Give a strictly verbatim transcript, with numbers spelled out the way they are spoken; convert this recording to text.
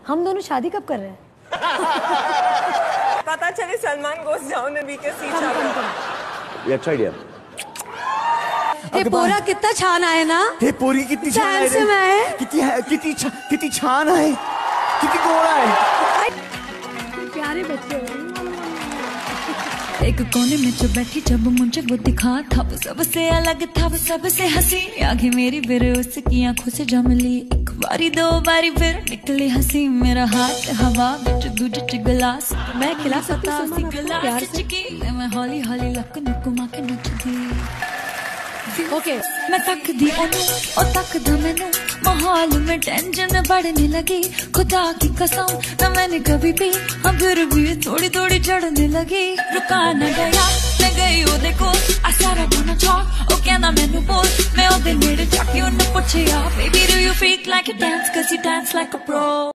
हम दोनों शादी कब कर रहे हैं? पता चले Salman गोes down and we can see each other. ये अच्छा आइडिया। हे पोरा कितना छान आहे ना? हे पोरी कितनी छान आहे Handsome आहे. किती किती किती छान आहे, किती गोरा आहे। प्यारे बच्चे हो। एक कोने में जो बैठी जब मुझे वो दिखा था, वो सबसे अलग था, वो सबसे हंसी। आगे मेरी फिर उसकी आंखों से जम ली, एक बारी दो बारी फिर निकली हंसी। मेरा हाथ हवा बिच दूजे च गिलास, मैं खिला सकता सी गिलास चिकी, मैं हौली हौली लक नु घुमा के नचदी। ओके मैं तक दी ओनू और तक दा मैनू, माहौल में टेंशन बढ़ने लगी। खुदा की कसम न मैंने कभी भी, हम फिर भी थोड़ी थोड़ी चढ़ने लगी। रुका न गया मैं गई ओदे कोल, I said I wanna talk, ओ कहना मैनू बोल। मैं ओदे नेड़े जाके उन्हें पूछया, baby do you freak like you dance, cause you dance like a pro।